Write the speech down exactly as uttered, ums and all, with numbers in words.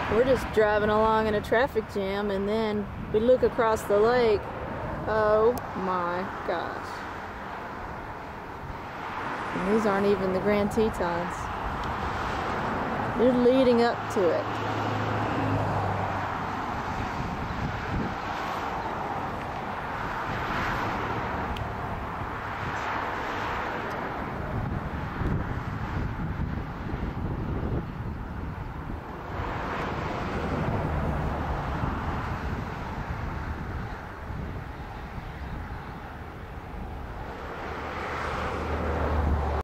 We're just driving along in a traffic jam, and then we look across the lake. Oh my gosh. And these aren't even the Grand Tetons. They're leading up to it.